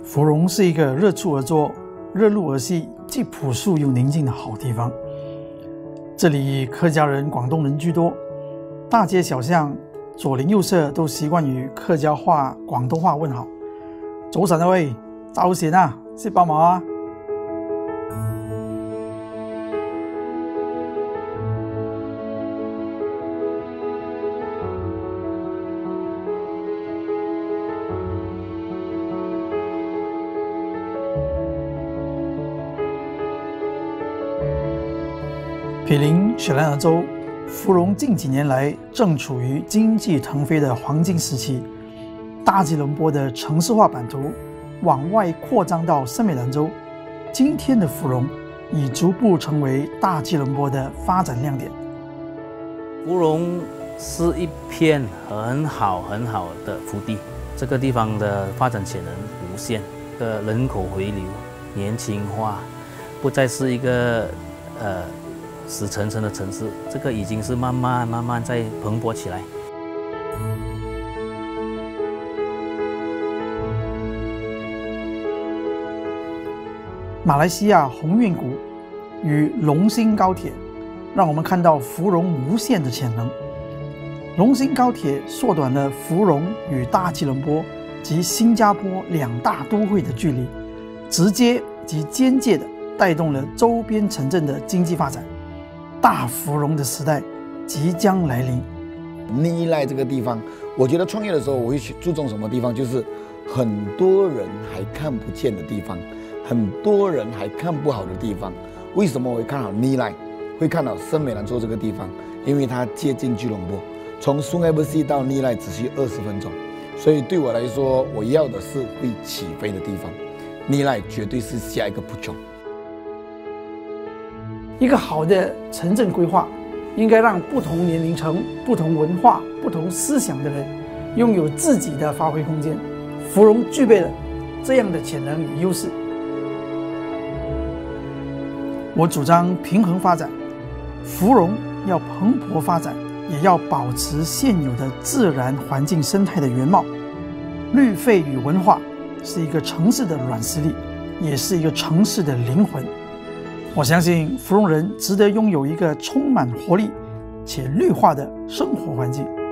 芙蓉是一个日出而作、日入而息、既朴素又宁静的好地方。这里客家人、广东人居多，大街小巷、左邻右舍都習慣於客家話、廣東話問候。早晨啊喂，早晨啊，識幫忙啊！毗邻雪兰莪州，芙蓉近几年来正处于经济腾飞的黄金时期。大吉隆坡的城市化版图往外扩张到森美兰州，今天的芙蓉已逐步成为大吉隆坡的发展亮点。 芙蓉是一片很好的福地，这个地方的发展潜能无限，人口回流、年轻化，不再是一个死沉沉的城市，这个已经是慢慢在蓬勃起来。 马来西亚鸿运谷与龙兴高铁，让我们看到芙蓉无限的潜能。龙兴高铁缩短了芙蓉与大吉隆坡及新加坡两大都会的距离，直接及间接的带动了周边城镇的经济发展。大芙蓉的时代即将来临。 尼赖这个地方，我觉得创业的时候我会去注重什么地方，就是很多人还看不见的地方，很多人还看不好的地方。为什么我会看好尼赖，会看好森美兰州这个地方？因为它接近吉隆坡，从苏埃布西到尼赖只需20分钟，所以对我来说，我要的是会起飞的地方。尼赖绝对是下一个普琼。 一个好的城镇规划，应该让不同年龄层、不同文化、不同思想的人拥有自己的发挥空间。芙蓉具备了这样的潜能与优势。我主张平衡发展，芙蓉要蓬勃发展，也要保持现有的自然环境生态的原貌。绿肺与文化是一个城市的软实力，也是一个城市的灵魂。我相信芙蓉人值得拥有一个充满活力且绿化的生活环境。